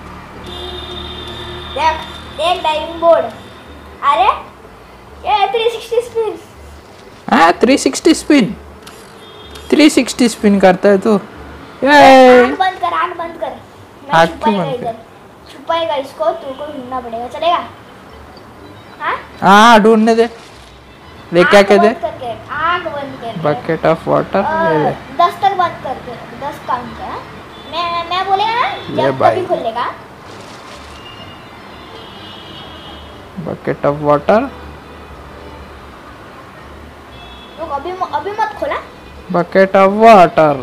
देख देख डाइविंग बोर्ड। अरे ये थ्री सिक्सटी स्पिन। हाँ three sixty spin. Three sixty spin करता है तू। ये आँख बंद कर, आँख बंद कर। मैं आँख क्यों छुपाएगा बंद कर? इधर, छुपाएगा इसको, तू को ढूंढना पड़ेगा। चलेगा? हाँ हाँ ढूंढने दे। ले क्या आँख कह दे? बंद करके, आँख बंद करके। बकेट ऑफ वाटर ले ले। दस तक बंद करके, दस काउंट कर। हाँ? मैं मैं बोलेगा ना ले जब भाई। तभी खुलेगा। Bucket of water. रुक, अभी म- अभी मत खोला। Bucket of water.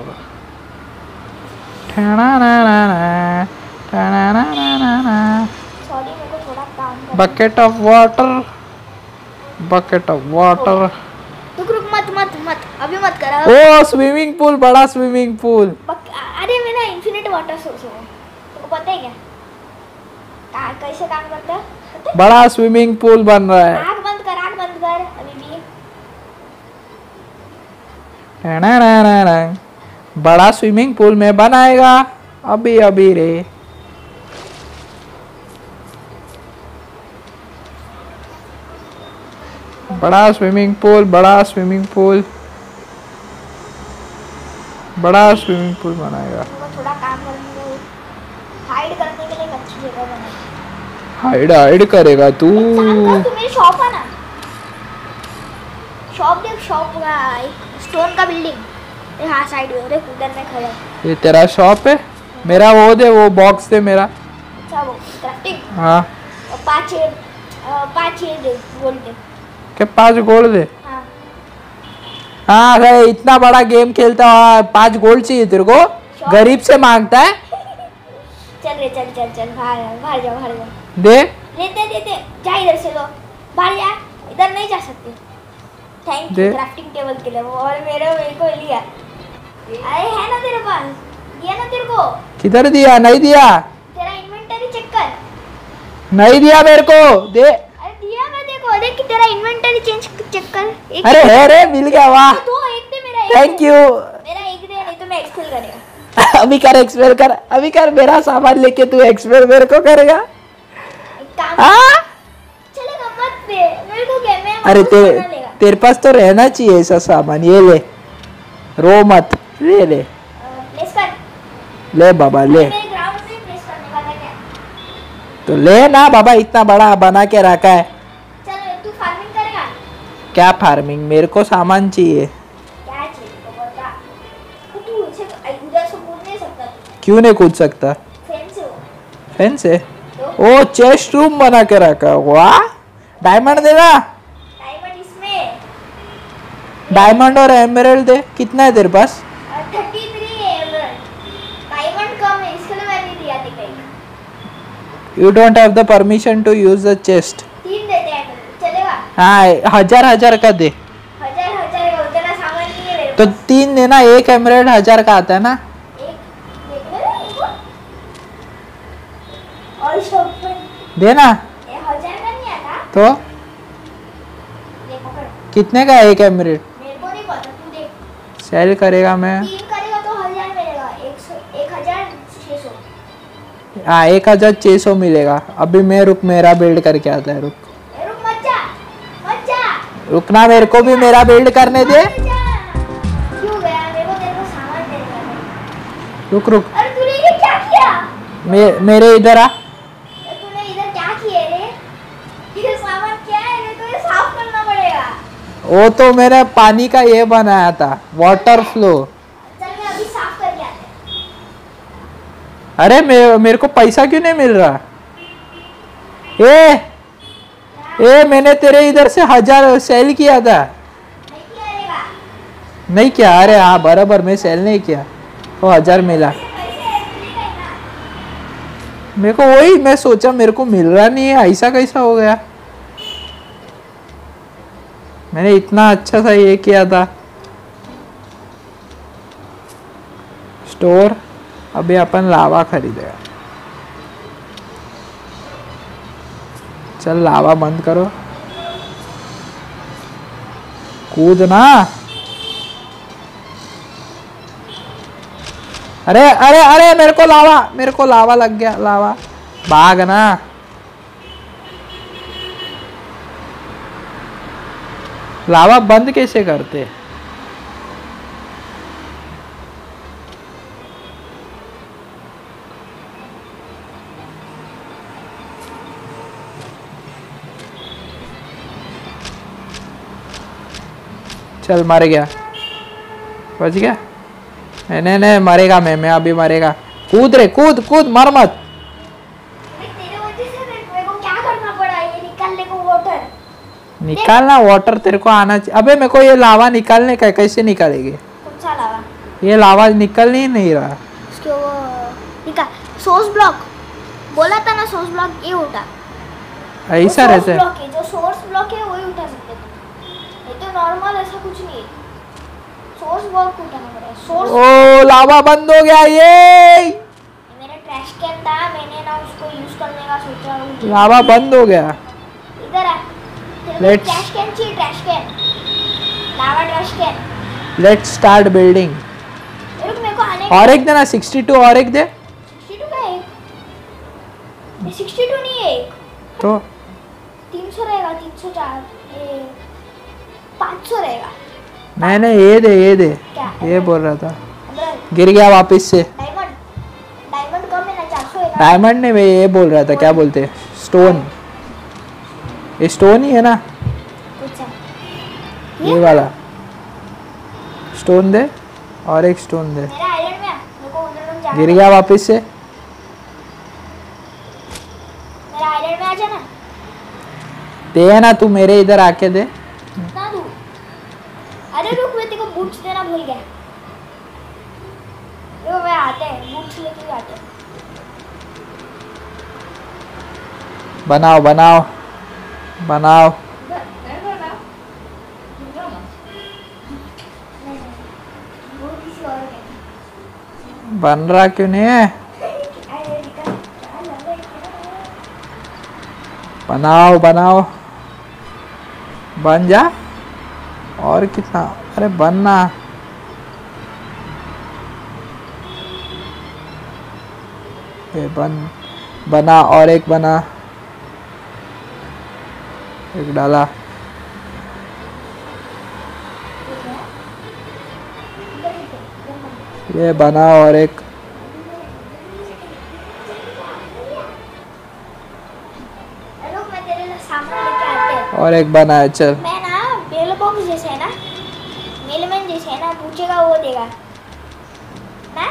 सॉरी, मेरे को थोड़ा काम कर। Bucket of water. Bucket of water. रुक रुक, मत मत मत, अभी मत कर। ओ स्विमिंग पूल, बड़ा स्विमिंग पूल। बक- अरे मेरा इन्फिनिट वाटर सोर्स है, तुमको पता है क्या? का, कैसे काम करता है पता है? बड़ा स्विमिंग पूल बन रहा है। आँख बंद कर, आँख बंद कर अभी भी। बड़ा स्विमिंग पूल में बनाएगा अभी अभी रे। बड़ा स्विमिंग पूल, बड़ा स्विमिंग पूल, बड़ा स्विमिंग पूल बनाएगा। तुमको थोड़ा काम करने को, हाइड करने के लिए एक अच्छी जगह बना। हाइड हाइड करेगा तू। काम कर, तू मेरी शॉप है ना, शॉप देख, शॉप का एक स्टोन का बिल्डिंग। हाँ साइड में देख, उधर में खड़ा है। ये तेरा शॉप है? मेरा वो दे, वो बॉक्स दे मेरा। अच्छा वो क्राफ्टिंग। हाँ और पाँच ये, अ, पाँच ये दे गोल्ड दे। क्या पांच गोल्ड दे? हाँ हाँ अरे इतना बड़ा गेम खेलता है, पांच गोल्ड चाहिए तेरे को? गरीब से मांगता है? चल रे, चल चल चल, बाहर बाहर जाओ, बाहर जाओ। दे। लेते देते जा, इधर से लो, बाहर जा, इधर नहीं जा सकते। थैंक दे। यू क्राफ्टिंग टेबल के लिए, वो और मेरे मेरे को लिया। अरे है ना तेरे पास, दिया ना तेरे को? किधर दिया? नहीं दिया। तेरा इन्वेंटरी चेक कर। नहीं दिया मेरे को। दे। अरे दिया मैं, देखो देख कि तेरा इन्वेंटरी चेंज चेक कर। एक अरे है रे, मिल गया। वाह दो, एक दे मेरा, एक थैंक दे। यू। मेरा एक दे, नहीं तो मैं एक्सपेल करेगा। अभी कर, एक्सपेल कर, अभी कर। मेरा सामान लेके तू एक्सपेल मेरे को करेगा? एक काम हाँ? चलेगा, मत दे मेरे को, क्या मैं अरे वापस ते, बना लेगा। तेरे पास तो रहना चाहिए ऐसा सामान। ये ले, रो मत, ले ले प्लेस कर। ले बाबा ले। मेरे ग्राउंड में प्लेस करने वाला क्या? तो ले ना बाबा, इतना बड़ा बना के रखा है। चल तू फार्मिंग करेगा? क्या फार्मिंग? मेरे को सामान चाहिए। क्या चाहिए तो बता। तू इसे उधर से कूद नहीं सकता तू। क्यों नहीं कूद सकता? फेंस से हो फैन से? तो ओ चेस्ट रूम बना के रखा। वाह, डायमंड देना। डायमंड इसमें डायमंड और एमराल्ड दे। कितना है तेरे पास? थर्टी थ्री है, डायमंड कम है, इसके लिए मैंने दिया था कहीं। You don't have the permission to use the chest. तीन देते हैं, चलेगा? हाँ हजार हजार का दे। हजार हजार का उतना सामान नहीं है मेरे तो पास। तीन देना, एक एमराल्ड हजार का आता है ना। एक देख ले ना इनको, और शॉप पर देना ये हजार का नहीं आता। तो ये पकड़, कितने का है एक एमराल्ड? मेरे को नहीं पता, तू देख। सेल करेगा मैं। तीन करेगा तो हजार मिलेगा, एक सौ, एक हजार छः सौ। हाँ एक हजार छह सौ मिलेगा। अभी मैं रुक, मेरा बिल्ड करके आता है। रुक ए, रुक मत जा, मत जा, रुकना, मेरे को भी मेरा बिल्ड करने दे। मत जा। क्यों गया? मेरे को तेरे को सामान देने का है। रुक रुक, अरे तूने ये क्या किया? मे, मेरे इधर आ। किए रे? ये सामान क्या है? मेरे को ये साफ करना पड़ेगा। वो तो मैंने पानी का ये बनाया था, वाटर फ्लो। चल मैं अभी साफ करके आते हैं। अरे मे, मेरे को पैसा क्यों नहीं मिल रहा? ए ए मैंने तेरे इधर से हजार सेल किया था। नहीं किया रहेगा। नहीं किया? अरे हाँ बराबर, मैं सेल नहीं किया, वो हजार मिला मेरे को। वही मैं सोचा मेरे को मिल रहा नहीं है, ऐसा कैसा हो गया? मैंने इतना अच्छा सा ये किया था। स्टोर, अभी अपन लावा खरीदेगा। चल लावा बंद करो, कूद ना। अरे अरे अरे मेरे को लावा, मेरे को लावा लग गया, लावा भाग ना। लावा बंद कैसे करते? चल मर गया, बच गया। नहीं नहीं नहीं मरेगा, मैं मैं अभी मरेगा। कूद रे कूद कूद, मर मत। तेरे वजह से मेरे को क्या करना पड़ा ये निकालने को वाटर। निकालना वाटर तेरे को आना चाहिए। अबे मेरे को ये लावा निकालने का, कैसे निकालेगी? कौन सा लावा? ये लावा निकल नहीं नहीं रहा। उसके वो निकाल। सोर्स ब्लॉक बोला था ना, सोर्स ब्लॉक ये उठा। ऐसा रहता है? ब्लॉक है जो सोर्स ब्लॉक है वही उठा सकते तुम, ये तो नॉर्मल ऐसा कुछ नहीं है। सोर्स ब्लॉक उठाना पड़ेगा। सोर्स ओ लावा बंद हो गया। ये मेरा ट्रैश कैन था, मैंने ना उसको यूज करने का सोचा। लावा बंद हो गया। इधर आ। Let's- ट्रैश कैन चाहिए, trash can, lava trash can. Let's start building. रुक मेरे को आने। और एक देना, सिक्सटी टू और एक दे। सिक्सटी टू का एक? ये सिक्सटी टू नहीं है एक तो तीन सौ रहेगा। तीन सौ चार ये पाँच सौ रहेगा। नहीं नहीं ये दे ये दे, क्या? ये बोल रहा था। अंदर गिर गया वापस से। डायमंड, डायमंड कम है ना, चार सौ है ना। डायमंड नहीं, मैं ये बोल रहा था, क्या बोलते हैं, स्टोन। ये स्टोन ही है ना, अच्छा ये वाला स्टोन दे और एक स्टोन दे। मेरा आइलैंड में आ, मेरे को उधर तक जाना गिर है। गया वापस से। मेरा आइलैंड में आ जाना। दे ना तू, मेरे इधर आके दे। ना तू, अरे रुक मैं तेरे को बूट्स देना भूल गया। रुक मैं आते हैं, बूट्स लेके भी आते हैं। बनाओ बनाओ बनाओ। वो किसी और के। बन रहा क्यों नहीं है? अरे निकल, चल अबे। बनाओ बनाओ, बन जा। और कितना? अरे बनना। ये बन बना, और एक बना, एक डाला। ये बना और एक। रुक मैं तेरे लिए सामान लेके आते हैं। और एक बना है, चल। मैं ना मेल बॉक्स जैसे है ना, मेलमैन जैसे है ना, पूछेगा वो देगा ना।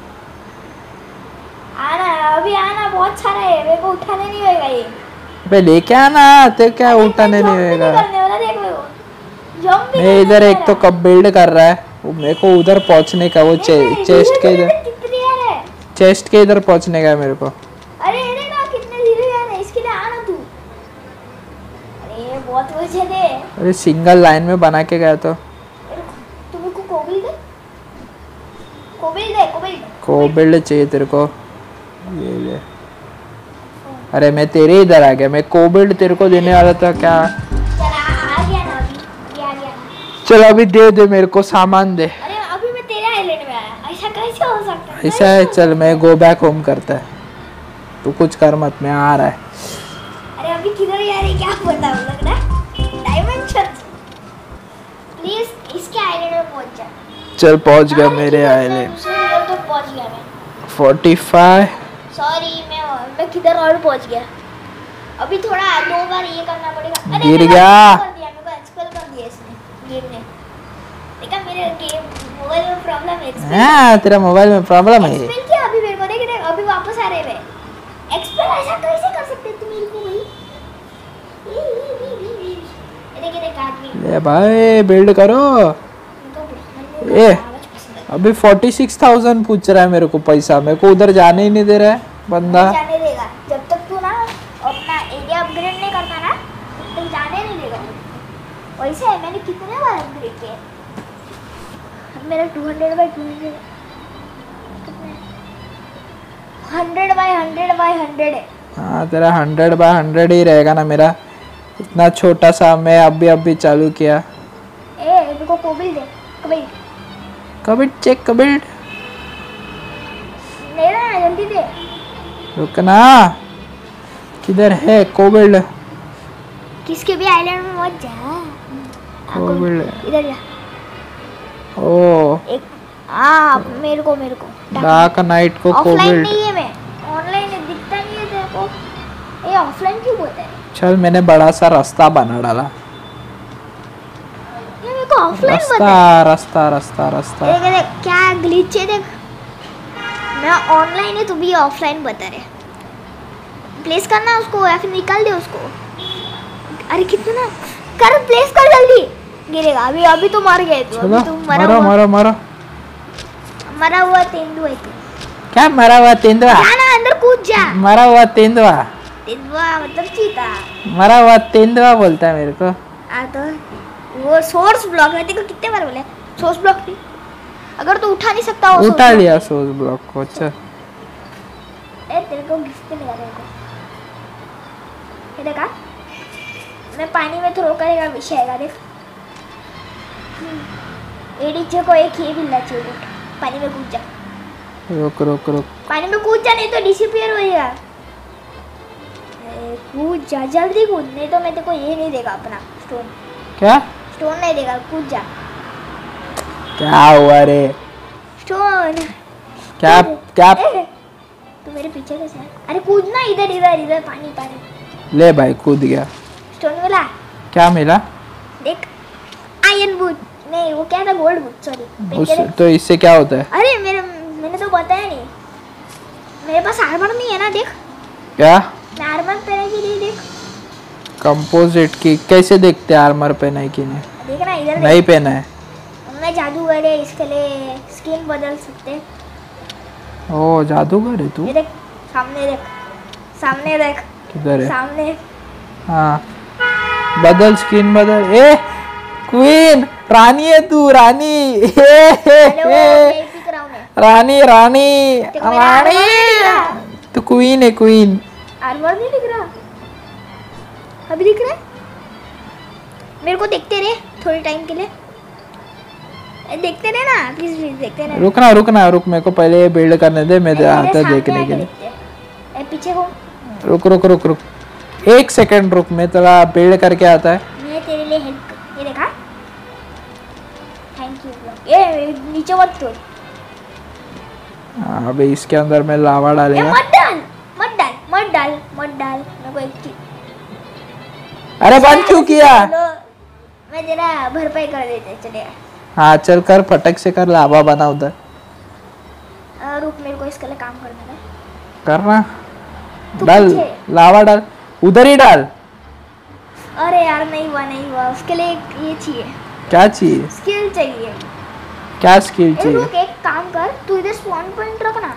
आना अभी आना, बहुत सारा है, मेरे को उठाने नहीं होएगा ये। बे लेके आना, ते क्या उठाने नहीं होएगा। करने वाला देख लो, जंप भी मैं नहीं इधर करने एक तो वाला। कब बिल्ड कर रहा है, वो मेरे को उधर पहुंचने का, वो चे, नहीं, चेस्ट के धीरे- इधर, धीरे कितनी यार है। चेस्ट के इधर पहुंचने का है मेरे को। अरे अरे ना कितने धीरे यार है, इसके लिए आना तू। अरे बहुत वजह दे। अरे सिंगल लाइन में बना के गया तो। तू मेरे को कोबिल दे, कोबिल दे, कोबिल दे। को बिल्ड चाहिए तेरे को, ये ले। अरे मैं तेरे इधर आ गया, मैं को बिल्ड तेरे को देने वाला था क्या। चल आ, आ गया ना अभी, ये आ गया ना। चल अभी दे दे मेरे को, सामान दे। अरे अभी मैं तेरे आइलैंड में आया, ऐसा कैसे हो सकता है? ऐसा है, चल मैं गो बैक होम करता है, तू कुछ कर मत, मैं आ रहा है। अरे अभी किधर जा रही क्या पता, लग रहा है डायमेंशन। प्लीज इसके आइलैंड में पहुंच जा। चल पहुंच गया अरे मेरे किधर से आइलैंड। दूसरे लेवल तक पहुंच गया मैं। Forty five. सॉरी मैं मैं किधर और पहुंच गया। अभी थोड़ा दो बार ये करना पड़ेगा। अरे गिर मेरे को गया। expel कर दिया, मेरे को एक्सपेल कर दिया इसने गेम ने। देखा मेरे गेम मोबाइल में प्रॉब्लम है। हाँ तेरा मोबाइल में प्रॉब्लम है। एक्सपेल किया अभी मेरे को, देख देख अभी वापस आ रहे हैं। एक्सपेल ऐसा कैसे कर सकते तुम मेरे को भाई? ये ये ये ये देख देख आदमी। ले भाई बिल्ड करो। ए अभी फोर्टी सिक्स थाउजेंड पूछ रहा है मेरे को पैसा, मेरे को उधर जाने ही नहीं दे रहा है बंदा। जाने देगा जब तक तू ना अपना एरिया अपग्रेड नहीं करता ना तब तक जाने नहीं देगा। वैसे है मैंने कितने बार अपग्रेड किए। मेरा two hundred by two hundred कितने hundred by hundred by hundred है। हाँ तेरा हंड्रेड बाय हंड्रेड ही रहेगा ना, मेरा इतना छोटा सा मैं अभी अभी चालू किया। ए मेरे को कोबिल दे कोबिल कबिट चेक कबिट ले ना जल्दी दे। रुकना किधर है कोबिल्ड? किसके भी आइलैंड में मत जा। कोबिल्ड इधर जा। ओ एक हाँ मेरे को मेरे को डार्क नाइट को ऑफलाइन कोबिल्ड। नहीं है, मैं ऑनलाइन है, दिखता नहीं है तेरे को। ये ऑफलाइन क्यों बोलता है? चल मैंने बड़ा सा रास्ता बना डाला। ये मेरे को ऑफलाइन रास्ता बोलता है। रास्ता रास्ता रास्ता देख देख क्या ग्लिच है देख। मैं ऑनलाइन है तू भी ऑफलाइन बता रहे। प्लेस करना उसको या फिर निकाल दे उसको। अरे कितना कर प्लेस कर जल्दी। गिरेगा अभी अभी तो मर गए तू। चलो अभी तू मरा मारो हुआ मारो मारो। मरा हुआ तेंदुआ है तू। क्या मरा हुआ तेंदुआ? जा ना अंदर कूद जा। मरा हुआ तेंदुआ? तेंदुआ मतलब चीता। मरा हुआ तेंदुआ बोलता है मेरे को। आ तो वो सोर्स ब्लॉक है। देखो कितने बार बोले सोर्स ब्लॉक भी। अगर तू उठा नहीं सकता वो उठा लिया सोर्स ब्लॉक को। अच्छा ए तेरे को गिफ्ट मिला तेरे को। ये देखा मैं पानी में थ्रो करेगा विषय आएगा देख। ये नीचे को एक ये मिलना चाहिए। उठ पानी में कूद जा। रुक रुक रुक पानी में कूद जा नहीं तो डिसअपीयर हो जाएगा। ए, कूद जा जल्दी कूद नहीं तो मैं तेरे को ये नहीं देगा अपना स्टोन। क्या स्टोन नहीं देगा कूद जा। क्या हुआ रे? स्टोन क्या क्या? ए, तू मेरे पीछे कैसे है? अरे कूदना इधर इधर इधर पानी पानी। ले भाई कूद गया। स्टोन मिला क्या मिला? देख आयरन बूट नहीं वो क्या था गोल्ड बूट सॉरी। उस तो इससे क्या होता है? अरे मेरे मैंने तो बताया नहीं। मेरे पास आर्मर नहीं है ना देख। क्या मैं आर्मर पहने की नहीं देख। कंपोजिट की कैसे देखते हैं आर्मर पहना है कि नहीं? देख ना इधर नहीं पहना है। मैं जादूगर है इसके लिए स्किन बदल सकते। ओ जादूगर है तू? ये देख सामने देख सामने देख किधर है? सामने। हाँ बदल स्किन बदल। ए क्वीन रानी है तू रानी। ए, हे, अरे वो हे, VIP क्राउन है। रानी रानी देखो मेरा आर्मर नहीं दिख रहा। रानी तू क्वीन है क्वीन। आर्मर नहीं दिख रहा अभी दिख रहा है। मेरे को देखते रहे थोड़े टाइम के लिए। ए, देखते रहे ना प्लीज प्लीज देखते रहे। रुकना रुकना रुक मेरे को पहले बिल्ड करने दे। मैं मेरे आता सामने देखने आके के लिए। देखते हैं। ए, पीछे को रुक रुक रुक रुक एक सेकंड रुक मैं थोड़ा बिल्ड करके आता है। मैं तेरे लिए हेल्प ये देखा थैंक यू। ये नीचे मत तोड़। हाँ, अभी इसके अंदर मैं लावा ये डालेगा। मत डाल मत डाल मत डाल मत डाल मेरे को एक चीज। अरे बंद क्यों किया? चलो, मैं तेरा भरपाई कर देते चलेगा। हाँ चल कर फटक से कर लावा बना उधर। अ, रुक मेरे को इसके लिए काम करना है। करना तू डाल पीछे। लावा डाल उधर ही डाल। अरे यार नहीं हुआ नहीं हुआ उसके लिए एक ये चाहिए क्या चाहिए? स्किल चाहिए। क्या स्किल ए, चाहिए? रुक एक काम कर तू इधर स्पॉन पॉइंट रखना।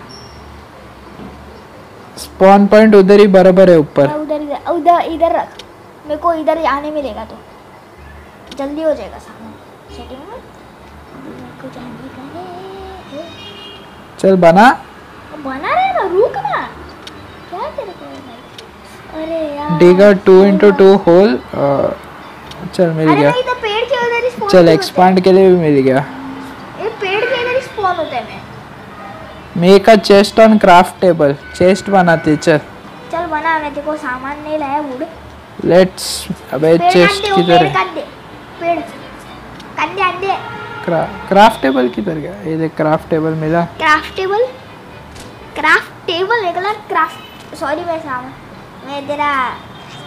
स्पॉन पॉइंट उधर ही बराबर है ऊपर। मैं उधर इधर उधर इधर रख। मेरे को इधर आने मिलेगा तो जल्दी हो जाएगा सामने सेटिंग में। मेरे को जाने का है। चल बना। बना रहे ना रुक ना क्या तेरे को भाई। अरे यार digger to into to hole. चल मिल अरे गया। नहीं तो पेड़ के उधर ही स्पॉन चल एक्सपांड के लिए भी मिल गया। ये पेड़ के इधर ही स्पॉन होता है। मैं make a chest on craft table. Chest बनाते चल। चल बना मैं तेरे को सामान नहीं लाया वुड। लेट्स अबे पेड़ चेस्ट काट दे वो किधर पेड़ है? काट दे पेड़ काट दे काट दे। क्रा, क्राफ्ट टेबल किधर गया? ये देख क्राफ्ट टेबल मिला। क्राफ्ट टेबल क्राफ्ट टेबल निकला क्राफ्ट सॉरी मैं सामान मैं तेरा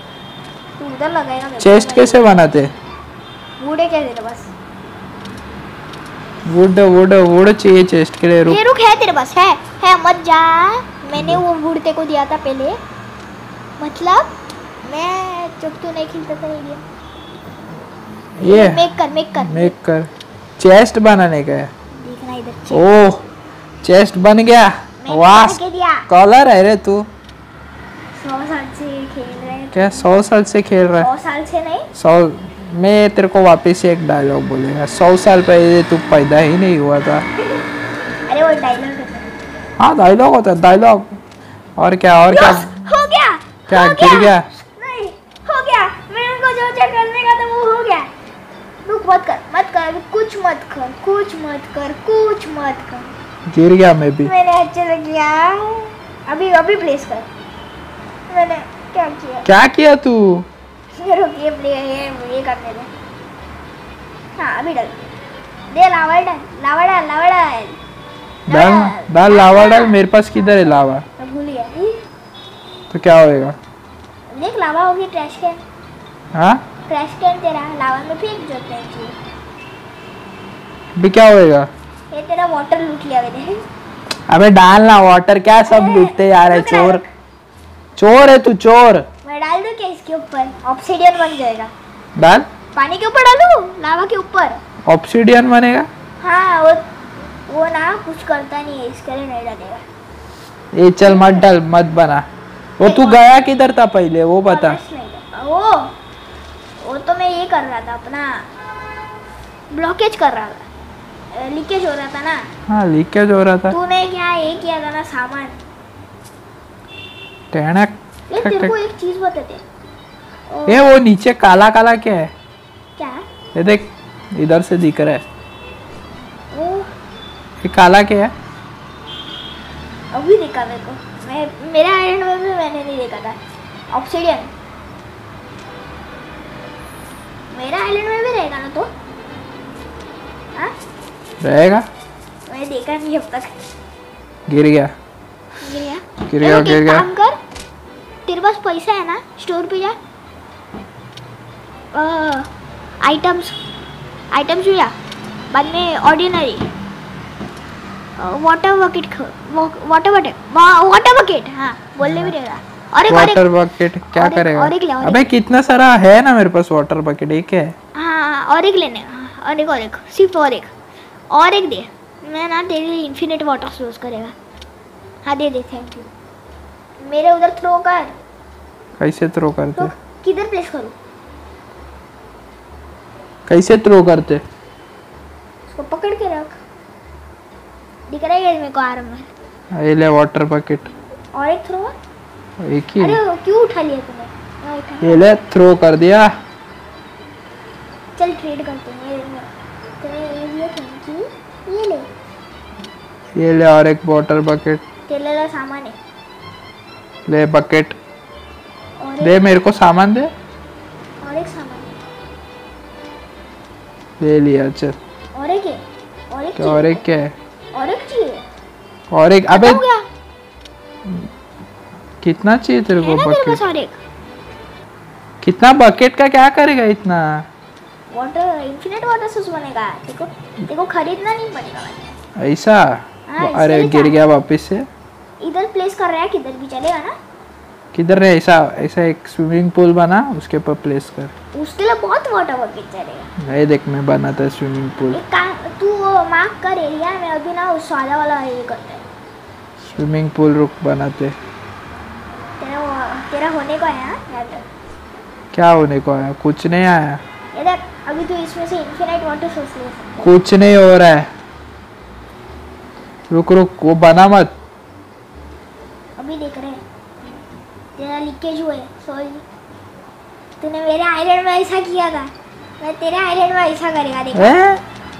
तू उधर लगाएगा मेरे को, चेस्ट मैं कैसे बनाते? वुड है क्या तेरे पास? वुड वुड वुड चाहिए चेस्ट के लिए। रुक ये रुक, है तेरे पास? है है मत जा, मैंने वो वुड तेरे को दिया था पहले, मतलब मैं जब तू नहीं खेलता था नहीं दिया। ये मेक कर मेक कर मेक कर। चेस्ट बनाने का है। देखना इधर। ओह चेस्ट बन गया। मैंने वाह बना के दिया। कॉलर है रे तू। सौ साल से खेल रहे हैं। क्या सौ साल से खेल रहा है? सौ साल से नहीं, सौ मैं तेरे को वापस से एक डायलॉग बोलेगा। सौ साल पहले तू पैदा ही नहीं हुआ था। अरे वो डायलॉग है। हाँ डायलॉग होता है डायलॉग। और क्या और क्या? यस, हो गया क्या हो गिर गया? नहीं हो गया, मेरे को जो जो करने का था वो हो गया। रुक, मत कर मत कर अभी, कुछ मत कर कुछ मत कर कुछ मत कर। गिर गया मैं भी। मैंने अच्छे से किया। अभी अभी प्लेस कर। मैंने क्या किया? क्या किया तू? रुक, ये प्ले ये ये करने दे। हाँ अभी डाल दे, लावा डाल लावा डाल लावा डाल डाल डाल लावा डाल। मेरे पास किधर है लावा? मैं भूल गया। तो क्या होएगा? देख लावा होगी, ट्रैश कैन। हाँ ट्रैश कैन तेरा लावा में फेंक जो ट्रैश चाहिए। अभी क्या होएगा? ये तेरा वाटर लूट लिया मैंने। अबे डालना वाटर। क्या सब लूटते यार है? चोर चोर है तू चोर। मैं डाल दूं क्या इसके ऊपर? ऑब्सीडियन बन जाएगा। डाल। पानी के ऊपर डालूं? लावा के ऊपर? ऑब्सीडियन बनेगा। हाँ वो वो ना कुछ करता नहीं है, इसके लिए नहीं डालेगा। ये चल मत डाल मत बना। वो तू गया किधर था पहले वो बता। Honest नहीं करता। वो वो तो मैं ये कर रहा था, अपना ब्लॉकेज कर रहा था, लीकेज हो रहा था ना। हाँ लीकेज हो रहा था। तूने क्या ये किया था ना सामान। टैनक ये तेरे को एक चीज बताते। ओ, ये वो नीचे काला काला क्या है? क्या ये देख इधर से दिख रहा है। वो ये काला क्या है? अभी देखा मेरे को। मैं मेरे आयरन में भी मैंने नहीं देखा था। ऑब्सीडियन मेरा आइलैंड में भी रहेगा ना? तो हाँ रहेगा। मैंने देखा नहीं अब तक। गिर गया गिर गया गिर गया गिर गया। काम कर, तेरे पास पैसा है ना, स्टोर पे जा, आइटम्स आइटम्स जा, बाद में ordinary water bucket water bucket water bucket हाँ बोलने भी रहेगा। और एक वाटर बकेट क्या और एक- करेगा? और एक ले, और एक। अबे कितना सारा है ना मेरे पास वाटर बकेट। एक है। हाँ और एक लेने, और एक और एक सिर्फ और एक और एक दे। मैं ना तेरे लिए इन्फिनिट वाटर सोर्स करेगा। हाँ दे दे, थैंक यू। मेरे उधर थ्रो कर। कैसे थ्रो तो करते? किधर प्लेस करूँ? कैसे थ्रो करते? उसको पकड़ के रख, दिख रहा है मेरे को आराम में। ये ले वाटर बकेट। और एक थ्रो। एक ही। अरे क्यों उठा लिया तूने? हाँ, उठा। ये ले थ्रो कर दिया। चल ट्रेड करते हैं। ये ले। तेरे ये लिया, थैंक यू। ये ले, ये ले और एक वाटर बकेट। तेरे लिए सामान है। ले बकेट और दे एक मेरे को सामान दे। और एक सामान है। ले लिया चल। और एक है, और एक क्या और एक क्या है? और एक चाहिए। और एक अबे हो गया कितना चाहिए तेरे है को ना तेरे पास? बकेट? और एक कितना बकेट का क्या करेगा इतना? वाटर इन्फिनिट वाटर सोर्स बनेगा। देखो देखो, खरीदना नहीं पड़ेगा। ऐसा? हाँ, अरे इसके लिए गिर क्या? गया वापस से। इधर प्लेस कर रहा है, किधर भी चलेगा ना। किधर है? ऐसा ऐसा एक स्विमिंग पूल बना उसके ऊपर प्लेस कर। उसके लिए बहुत वाटर बकेट चलेगा। नहीं देख मैं बनाता स्विमिंग पूल। एक काम, तू मार्क कर एरिया में अभी ना, उस वाला वाला ये करते हैं। स्विमिंग पूल रुक बनाते। तेरा वो- तेरा होने को है ना याद रख। क्या होने को आया? कुछ नहीं आया। ये देख, अभी तू इसमें से इन्फिनिट वाटर सोर्स ले सकता है। कुछ नहीं हो रहा है। रुक रुक वो बना मत। अभी देख रहे हैं तेरा लीकेज हुआ है। सॉरी, तूने मेरे आइलैंड में ऐसा किया था, मैं तेरे आइलैंड में ऐसा करेगा। देख ए?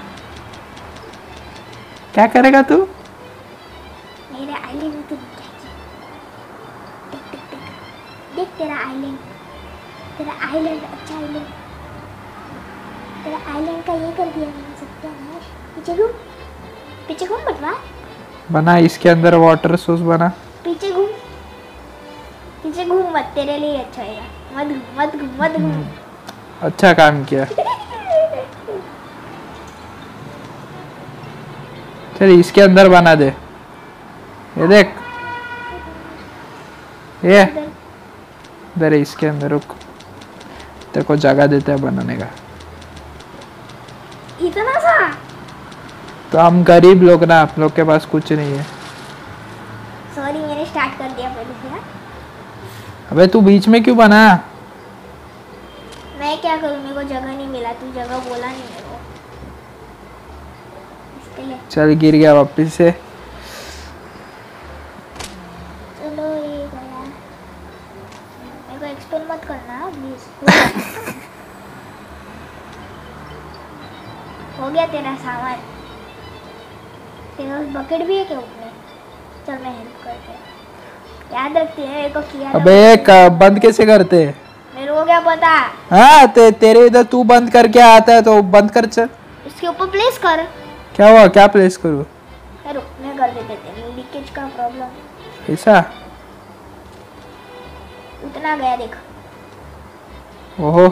क्या करेगा तू? मेरे आइलैंड में तू क्या किया? देख देख देख देख तेरा आइलैंड, तेरा आइलैंड अच्छा आइलैंड, तेरा आइलैंड का ये कर दिया मैंने। सत्यानाश। पीछे घूम, पीछे घूम बटवा। बना इसके अंदर वाटर सोर्स बना। पीछे घूम, पीछे घूम मत, तेरे लिए अच्छा होगा। मत घूम, मत घूम, मत घूम। अच्छा काम किया। चल इसके अंदर बना दे। ये देख, ये इधर इसके अंदर रुक, तेरे को जगह देता है बनाने का। इतना सा? तो हम गरीब लोग ना, आप लोग के पास कुछ नहीं है। सॉरी, मैंने स्टार्ट कर दिया पहले से। अबे तू बीच में क्यों बना? मैं क्या करूं, मेरे को जगह नहीं मिला, तू जगह बोला नहीं मेरे को, इसके लिए। चल गिर गया वापस से। चलो ये गया, मेरे को एक्सप्लेन मत करना प्लीज। हो गया तेरा सामान। तेरा बकेट भी है क्या उसमें? चल मैं हेल्प करते हैं, याद रखते हैं मेरे को किया। अबे क- बंद कैसे करते? मेरे को क्या पता। हाँ ते, तेरे इधर तू बंद करके आता है तो बंद कर। चल इसके ऊपर प्लेस कर। क्या हुआ, क्या प्लेस करूँ? रुक, मैं कर देते थे, लीकेज का प्रॉब्लम। ऐसा? उतना गया देख। ओहो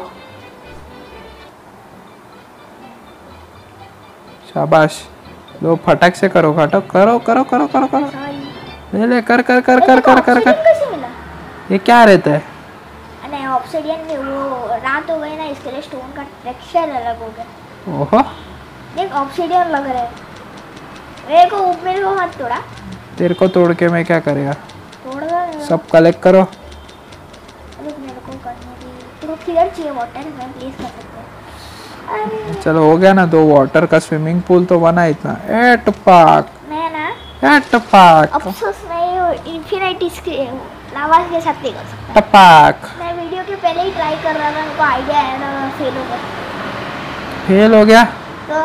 शाबाश, लो फटाक से करो, फटाक करो करो करो करो करो। सॉरी। ले ले कर कर कर कर कर कर कर। कैसे मिला? ये क्या रहता है? नहीं, ऑब्सिडियन में वो रात हो गई ना, इसके लिए स्टोन का टेक्सचर अलग हो गया। ओहो देख ऑब्सिडियन लग रहा है मेरे को। मेरे को हाथ तोड़ा। तेरे को तोड़ के मैं क्या करेगा? तोड़ दो सब कलेक्ट करो। रुक, मेरे को करने दी। तेरे को किधर चाहिए वाटर? मैं प्लेस कर सकते हैं। अरे चलो हो गया ना, दो वाटर का स्विमिंग पूल तो बना इतना। ए टपाक मैं ना ए टपाक अफसोस नहीं इन्फिनिटी लावा के साथ नहीं कर सकता। टपाक। मैं वीडियो के पहले ही ट्राई कर रहा था, मेरे को आइडिया आया था, फेल हो गया। फेल हो गया? तो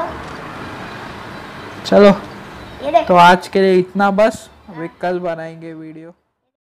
चलो ये देख। तो आज के लिए इतना बस, अभी कल बनाएंगे वीडियो।